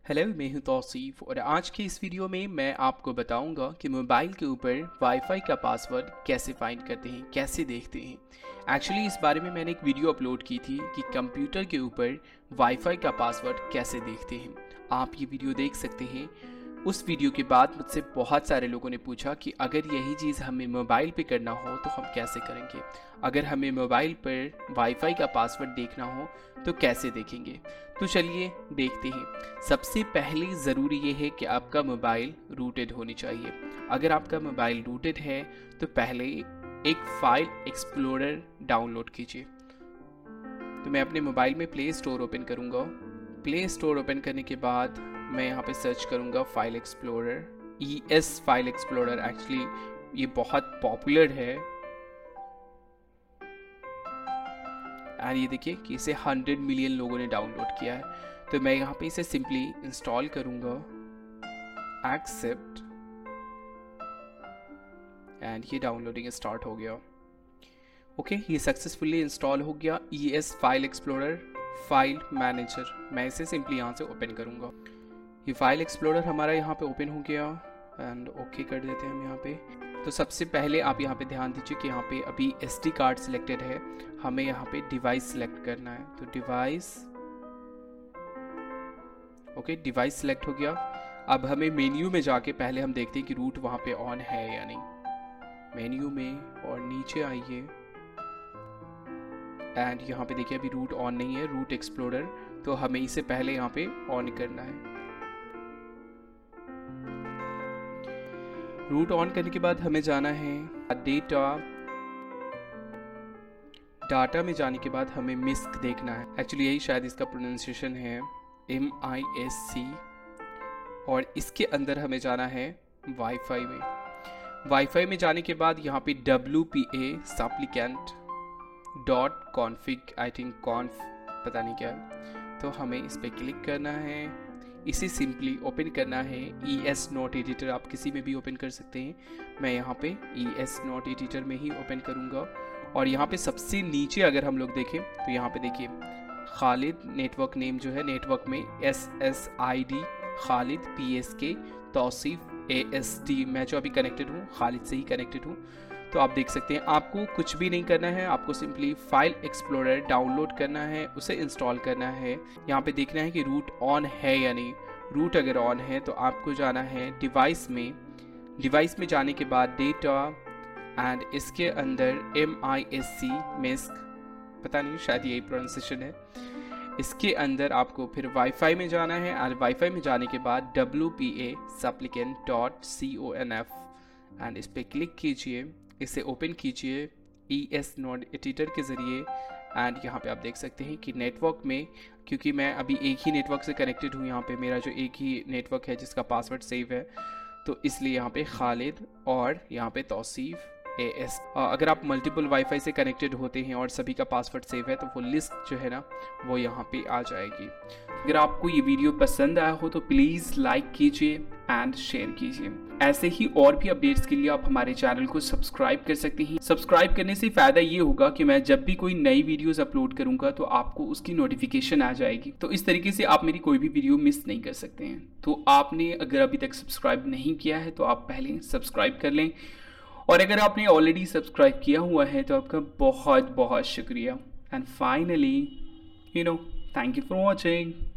Hello, मैं हूं तौसीफ और आज के इस वीडियो में मैं आपको बताऊंगा कि मोबाइल के ऊपर वाईफाई का पासवर्ड कैसे फाइंड करते हैं, कैसे देखते हैं। एक्चुअली इस बारे में मैंने एक वीडियो अपलोड की थी कि कंप्यूटर के ऊपर वाईफाई का पासवर्ड कैसे देखते हैं। आप ये वीडियो देख सकते हैं। उस वीडियो के बाद मुझसे बहुत सारे लोगों ने पूछा कि अगर यही चीज़ हमें मोबाइल पे करना हो तो हम कैसे करेंगे, अगर हमें मोबाइल पर वाईफाई का पासवर्ड देखना हो तो कैसे देखेंगे। तो चलिए देखते हैं। सबसे पहले ज़रूरी ये है कि आपका मोबाइल रूटेड होनी चाहिए। अगर आपका मोबाइल रूटेड है तो पहले एक फाइल एक्सप्लोरर डाउनलोड कीजिए। तो मैं अपने मोबाइल में प्ले स्टोर ओपन करूँगा। प्ले स्टोर ओपन करने के बाद मैं यहाँ पे सर्च करूँगा file explorer. ES file explorer actually ये बहुत पॉपुलर है एंड ये देखिए कि इसे 100 मिलियन लोगों ने डाउनलोड किया है। तो मैं यहाँ पे इसे सिंपली इंस्टॉल करूँगा, एक्सेप्ट, एंड ये डाउनलोडिंग स्टार्ट हो गया। ओके, ये सक्सेसफुली इंस्टॉल हो गया। ES file explorer file manager, मैं इसे सिंपली यहाँ से ओपन करूँगा। ये फाइल एक्सप्लोरर हमारा यहाँ पे ओपन हो गया एंड ओके कर देते हैं हम यहाँ पे। तो सबसे पहले आप यहाँ पे ध्यान दीजिए कि यहाँ पे अभी SD कार्ड सिलेक्टेड है, हमें यहाँ पे डिवाइस सिलेक्ट करना है। तो डिवाइस, ओके, डिवाइस सिलेक्ट हो गया। अब हमें मेन्यू में जाके पहले हम देखते हैं कि रूट वहाँ पे ऑन है या नहीं। मेन्यू में और नीचे आइए एंड यहाँ पे देखिए अभी रूट ऑन नहीं है, रूट एक्सप्लोरर, तो हमें इसे पहले यहाँ पे ऑन करना है। रूट ऑन करने के बाद हमें जाना है डाटा में जाने के बाद हमें मिस्क देखना है। एक्चुअली यही शायद इसका प्रोनाउंसिएशन है, MISC। और इसके अंदर हमें जाना है वाईफाई में। वाईफाई में जाने के बाद यहाँ पे WPA supplicant .config, I think conf पता नहीं क्या है, तो हमें इस पर क्लिक करना है। इसे सिंपली ओपन करना है। ES नोट एडिटर आप किसी में भी ओपन कर सकते हैं, मैं यहाँ पे ES नोट एडिटर में ही ओपन करूँगा। और यहाँ पे सबसे नीचे अगर हम लोग देखें तो यहाँ पे देखिए खालिद नेटवर्क नेम जो है, नेटवर्क में SSID Khalid PSK Tausif ASD, मैं जो अभी कनेक्टेड हूँ खालिद से ही कनेक्टेड हूँ। तो आप देख सकते हैं आपको कुछ भी नहीं करना है, आपको सिंपली फाइल एक्सप्लोरर डाउनलोड करना है, उसे इंस्टॉल करना है। यहाँ पे देखना है कि रूट ऑन है या नहीं। रूट अगर ऑन है तो आपको जाना है डिवाइस में। डिवाइस में जाने के बाद डेटा एंड इसके अंदर MISC मिस्क, पता नहीं शायद यही प्रोनाउंसिएशन है। इसके अंदर आपको फिर वाईफाई में जाना है और वाईफाई में जाने के बाद WPA supplicant .conf एंड इस पर क्लिक कीजिए, इसे ओपन कीजिए ES नोड एडिटर के ज़रिए। एंड यहाँ पे आप देख सकते हैं कि नेटवर्क में, क्योंकि मैं अभी एक ही नेटवर्क से कनेक्टेड हूँ, यहाँ पे मेरा जो एक ही नेटवर्क है जिसका पासवर्ड सेव है, तो इसलिए यहाँ पे खालिद और यहाँ पे तौसीफ AS। अगर आप मल्टीपल वाईफाई से कनेक्टेड होते हैं और सभी का पासवर्ड सेव है तो वो लिस्ट जो है ना वो यहाँ पे आ जाएगी। अगर आपको ये वीडियो पसंद आया हो तो प्लीज़ लाइक कीजिए एंड शेयर कीजिए। ऐसे ही और भी अपडेट्स के लिए आप हमारे चैनल को सब्सक्राइब कर सकते हैं। सब्सक्राइब करने से फ़ायदा ये होगा कि मैं जब भी कोई नई वीडियोस अपलोड करूंगा तो आपको उसकी नोटिफिकेशन आ जाएगी, तो इस तरीके से आप मेरी कोई भी वीडियो मिस नहीं कर सकते हैं। तो आपने अगर अभी तक सब्सक्राइब नहीं किया है तो आप पहले सब्सक्राइब कर लें, और अगर आपने ऑलरेडी सब्सक्राइब किया हुआ है तो आपका बहुत बहुत शुक्रिया। And finally thank you for watching.